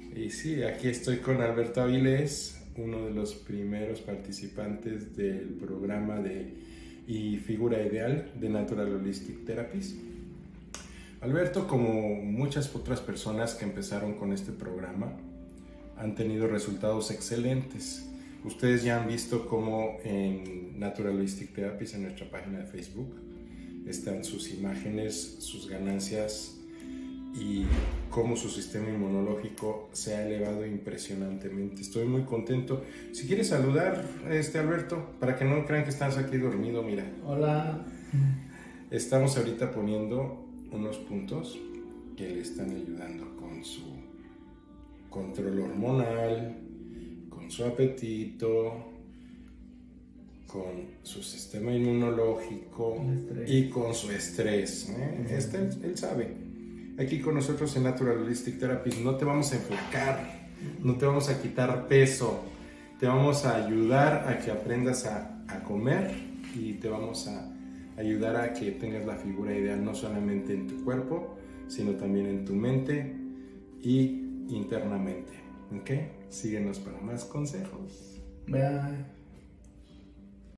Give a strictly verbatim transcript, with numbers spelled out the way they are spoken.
Y sí, aquí estoy con Alberto Avilés, uno de los primeros participantes del programa de y figura ideal de Natural Holistic Therapies. Alberto, como muchas otras personas que empezaron con este programa, han tenido resultados excelentes. Ustedes ya han visto cómo en Natural Holistic Therapies, en nuestra página de Facebook, están sus imágenes, sus ganancias y cómo su sistema inmunológico se ha elevado impresionantemente. Estoy muy contento. Si quieres saludar, este Alberto, para que no crean que estás aquí dormido, mira. Hola. Estamos ahorita poniendo unos puntos que le están ayudando con su control hormonal, con su apetito, con su sistema inmunológico y con su estrés, ¿eh? Uh-huh. Este, él, él sabe. Aquí con nosotros en Natural Holistic Therapies no te vamos a enfocar, no te vamos a quitar peso, te vamos a ayudar a que aprendas a, a comer y te vamos a ayudar a que tengas la figura ideal no solamente en tu cuerpo, sino también en tu mente y internamente. ¿Ok? Síguenos para más consejos. Bye.